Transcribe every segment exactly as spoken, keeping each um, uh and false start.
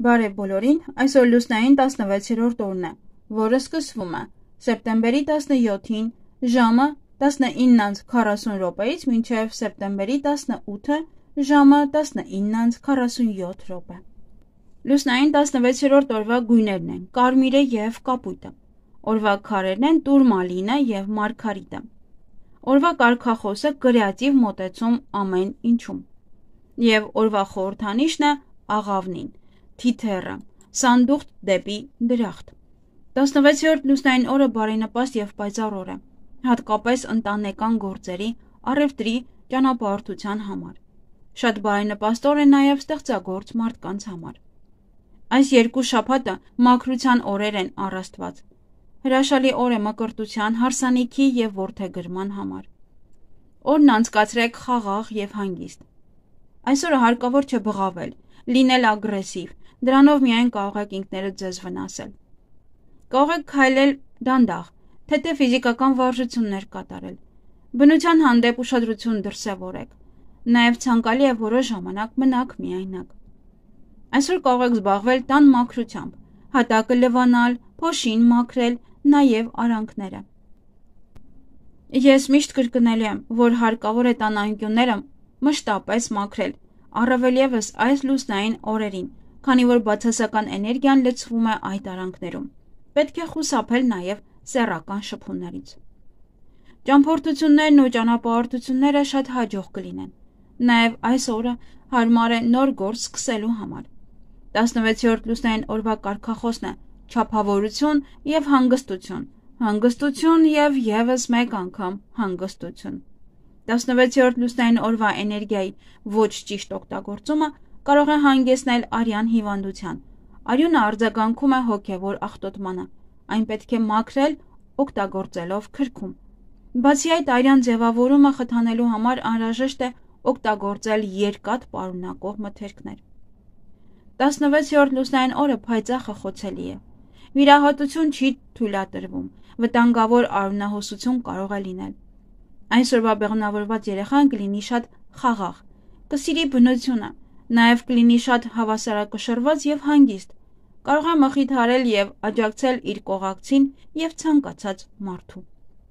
Բարև բոլորին, այսօր լուսնային տասնվեցերորդ օրն է, որը սկսվում է սեպտեմբերի տասնյոթին ժամը տասնինը անց քառասուն րոպեից մինչև սեպտեմբերի տասնութը ժամը տասնինը անց քառասունյոթ րոպե։ Լուսնային տասնվեցերորդ օրվա գույներն են կարմիրը և կապույտը, օրվա քարերն են տուրմալինը և մարգարիտը, օրվա կարգախոսը կրեատիվ մոտեցում ամեն ինչում, և օրվա խորհրդանիշն է աղավնին, թիթեռը, սանդուղք դեպի դրախտ։ տասնվեցերորդ լուսնային օրը բարենպաստ և պայծառ օր է, հատկապես ընտանեկան գործերի, առևտրի, ճանապարհորդության համար։ Շատ բարենպաստ օր է նաև ստեղծագործ մարդկանց համար։ Այս երկու շաբաթը մաքրության օրեր են առ Աստված։ Հրաշալի օր է մկրտության, հարսանիքի և որդեգրման համար։ Օրն անցկացրեք խաղաղ և հանգիստ։ Այսօրը հարկավոր չէ բղավել, լինել ագրեսիվ, դրանով միայն կարող եք ինքներդ ձեզ վնասել։ Կարող եք քայլել դանդաղ, թեթև ֆիզիկական վարժություններ կատարել, բնության հանդեպ ուշադրություն դրսևորեք, նաև ցանկալի է որոշ ժամանակ մնաք միայնակ։ Այսօր կարող եք զբաղվել տան մաքրությամբ, հատակը լվանալ, փոշին մաքրել, նաև արանքները։ Ես միշտ կրկնելու եմ, որ հարկավոր է տան անկյունները մշտապես մաքրել, առավել ևս այս լուսնային օրերին, քանի որ բացասական էներգիան լցվում է այդ արանքներում։ Պետք է խուսափել նաև սեռական շփումներից։ Ճամփորդություններն ու ճանապարհորդությունները շատ հաջող կլինեն։ Նաև այս օրը հարմար է նոր գործ սկսելու համար։ տասնվեցերորդ լուսնային օրվա կարգախոսն է չափավորություն և հանգստություն, հանգստություն և ևս մեկ անգամ հանգստություն։ տասնվեցերորդ լուսնային օրվա էներգիայի ոչ ճիշտ օգտագործումը կարող է հանգեցնել արյան հիվանդության։ Արյունը արձագանքում է հոգևոր աղտոտմանը, այն պետք է մաքրել օգտագործելով քրքում։ Բացի այդ, արյան ձևավորումը խթանելու համար անհրաժեշտ է օգտագործել երկաթ պարունակող մթերքներ։ տասնվեցերորդ լուսնային օրը փայծառ խոցելի է։ Վիրահատություն չի թույլատրվում, վտանգավոր արյունահոսություն կարող է լինել։ Այսօրվա բեղմնավորված երեխան կլինի շատ խաղաղ, կսիրի բնությունը, նաև կլինի շատ հավասարակշռված և հանգիստ, կարող է մխիթարել և աջակցել իր կողակցին և ցանկացած մարդու։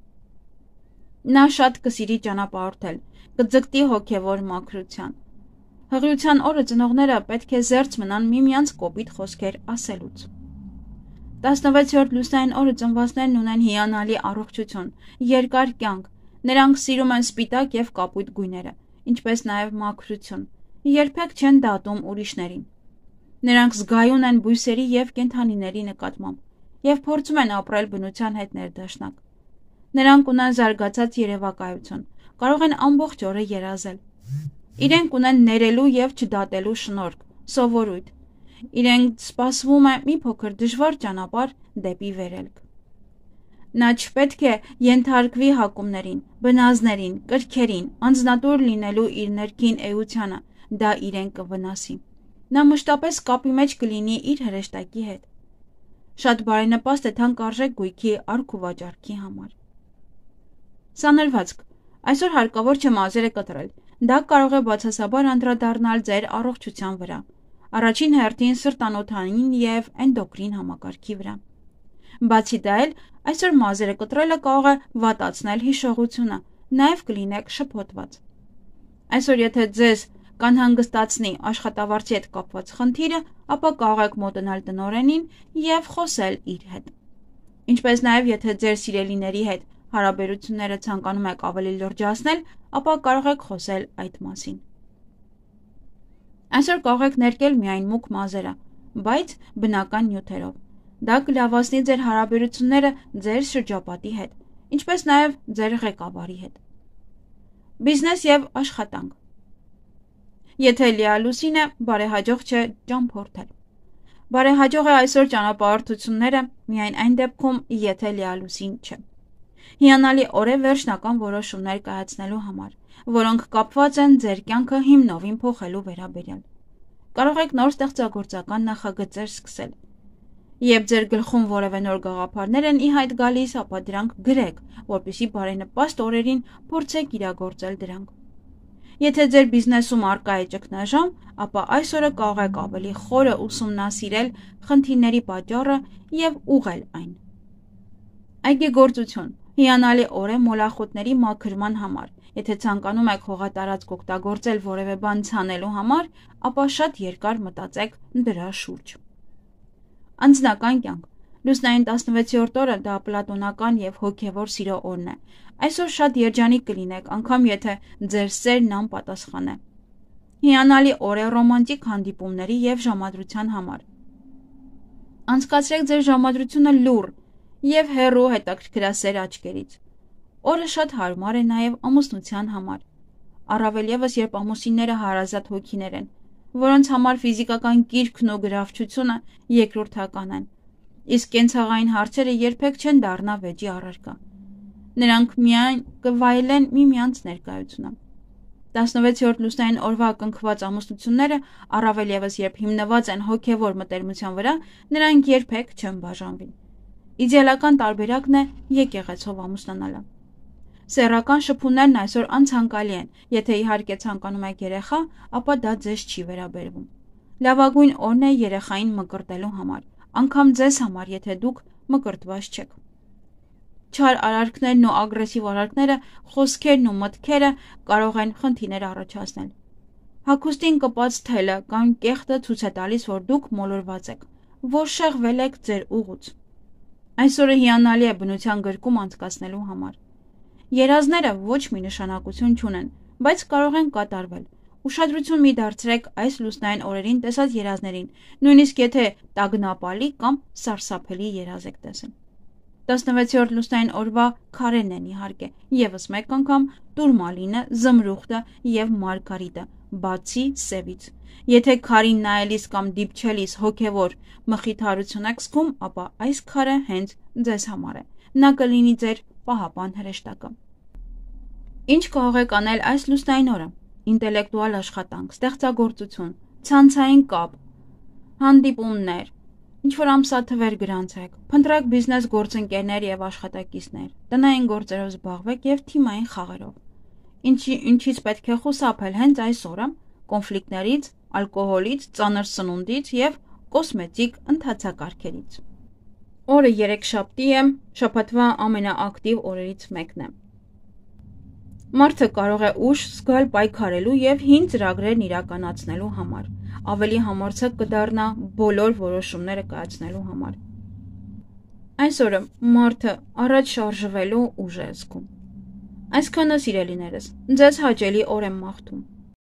Նա շատ կսիրի ճանապարհորդել, կձգտի հոգևոր մաքրության։ Հղիության օրը ծնողները պետք է զերծ մնան միմյանց կոպիտ խոսքեր ասելուց։ տասնվեցերորդ լուսնային օրը ծնվածներն ունեն հիանալի առողջություն, երկար կյանք, նրանք սիրում են սպիտակ և կապույտ գույները, ինչպես նաև մաքրություն, երբեք չեն դատում ուրիշներին։ Նրանք զգայուն են բույսերի և կենդանիների նկատմամբ և փորձում են ապրել բնության հետ ներդաշնակ։ Նրանք ունեն զարգացած երևակայություն, կարող են ամբողջ օրը երազել։ Իրենք ունեն ներելու և չդատելու շնորհք, սովորույթ։ Իրենց սպասվում է մի փոքր դժվար ճանապարհ դեպի վերելք։ Նա չպետք է ենթարկվի հակումներին, բնազդներին, կրքերին, անձնատուր լինելու իր ներքին էությանը, դա իրեն կվնասի։ Նա մշտապես կապի մեջ կլինի իր հրեշտակի հետ։ Շատ բարենպաստ է թանկարժեք գույքի առք ու վաճառքի համար։ Սանրվածք։ Այսօր հարկավոր չէ մազերը կտրել, դա կարող է բացասաբար անդրադառնալ ձեր առողջության վրա, առաջին հերթին սրտանոթային և էնդոկրին համակարգի վրա։ Բացի դա էլ, այսօր մազերը կտրելը կարող է վատացնել հիշողությունը, նաև կլինեք շփոթված։ Այսօր եթե ձեզ կանհանգստացնի աշխատավարձի հետ կապված խնդիրը, ապա կարող եք մոտենալ տնօրենին և խոսել իր հետ։ Ինչպես նաև եթե ձեր սիրելիների հետ հարաբերությունները ցանկանում եք ավելի լրջացնել, ապա կարող եք խոսել այդ մասին։ Այսօր կարող եք ներկել միայն մուգ մազերը, բայց բնական նյութերով։ Դա կլավացնի ձեր հարաբերությունները ձեր շրջապատի հետ, ինչպես նաև ձեր ղեկավարի հետ։ Բիզնես և աշխատանք։ Եթե լիալուսին է, բարեհաջող չէ ճամփորդել։ Բարեհաջող է այսօր ճանապարհորդությունները միայն այն դեպքում, եթե լիալուսին չէ։ Հիանալի օր է վերջնական որոշումներ կայացնելու համար, որոնք կապված են ձեր կյանքը հիմնովին փոխելու վերաբերյալ։ Կարող եք նոր ստեղծագործական նախագծեր սկսել։ Երբ ձեր գլխում որևէ նոր գաղափարներ են ի հայտ գալիս, ապա դրանք գրեք, որպեսզի բարենպաստ օրերին փորձեք իրագործել դրանք։ Եթե ձեր բիզնեսում առկա է ճգնաժամ, ապա այս օրը կարող եք ավելի խորը ուսումնասիրել խնդիրների պատճառը և ուղղել այն։ Այգեգործություն հիանալի օր է մոլախոտների մաքրման համար։ Եթե ցանկանում եք հողատարածք օգտագործել որևէ բան ցանելու համար, ապա շատ երկար մտածեք դրա շուրջ։ Անձնական կյանք Լուսնային տասնվեցերորդ օրը դա պլատոնական և հոգևոր սիրո օրն է։ Այսօր շատ երջանիկ կլինեք, անգամ եթե ձեր սերն անպատասխան է։ Հիանալի օր է ռոմանտիկ հանդիպումների և ժամադրության համար։ Անցկացրեք ձեր ժամադրությունը լուռ և հեռու հետաքրքրասեր աչքերից։ Օրը շատ հարմար է նաև ամուսնության համար։ Առավել ևս, երբ ամուսինները հարազատ հոգիներ են, որոնց համար ֆիզիկական կիրքն ու գրավչությունը երկրորդական են, իսկ կենցաղային հարցերը երբեք չեն դառնա վեճի առարկա։ Նրանք միայն կվայելեն միմյանց ներկայությունը։ տասնվեցերորդ լուսնային օրվա կնքված ամուսնությունները, առավել ևս երբ հիմնված են հոգևոր մտերմության վրա, նրանք երբեք չեն բաժանվի։ Իդեալական տարբերակն է եկեղեցով ամուսնանալը։ Սեռական շփումներն այսօր անցանկալի են, եթե իհարկե ցանկանում եք երեխա, ապա դա ձեզ չի վերաբերվում։ Լավագույն օրն է երեխային մկրտելու համար, անգամ ձեզ համար, եթե դուք մկրտված չեք։ Չար արարքներն ու ագրեսիվ արարքները, խոսքերն ու մտքերը կարող են խնդիրներ առաջացնել։ Հագուստին կպած թելը կամ կեղտը ցույց է տալիս, որ դուք մոլորված եք, որ շեղվել եք ձեր ուղուց։ Այսօրը հիանալի է բնության գրկում անցկացնելու համար։ Երազները ոչ մի նշանակություն չունեն, բայց կարող են կատարվել։ Ուշադրություն մի դարձրեք այս լուսնային օրերին տեսած երազներին, նույնիսկ եթե տագնապալի կամ սարսափելի երազ եք տեսել։ տասնվեցերորդ լուսնային օրվա քարերն են իհարկե, ևս մեկ անգամ տուրմալինը, զմրուխտը և մարգարիտը, բացի սևից։ Եթե քարին նայելիս կամ դիպչելիս հոգևոր մխիթարություն եք զգում, ապա այս քարը հենց ձեզ համար է։ Նա կլինի ձեր պահապան հրեշտակը։ Ինչ կարող եք անել այս լուսնային օրը։ Ինտելեկտուալ աշխատանք, ստեղծագործություն, ցանցային կապ, հանդիպումներ, ինչ-որ ամսաթվեր գրանցեք, փնտրեք բիզնես գործընկերներ և աշխատակիցներ, տնային գործերով զբաղվեք և թիմային խաղերով։ Ինչի, ինչից պետք է խուսափել հենց այս օրը՝ կոնֆլիկտներից, ալկոհոլից, ծանր սնունդից և կոսմետիկ ընթացակարգերից։ Օրը երեքշաբթի է, շաբաթվա ամենաակտիվ օրերից մեկն է։ Մարդը կարող է ուշ զգալ պայքարելու և հին ծրագրերն իրականացնելու համար, ավելի համարձակ կդառնա բոլոր որոշումները կայացնելու համար։ Այս օրը մարդը առաջ շարժվելու ուժ է զգում։ Այսքանը, սիրելիներս, ձեզ հաճելի օր եմ մաղթում։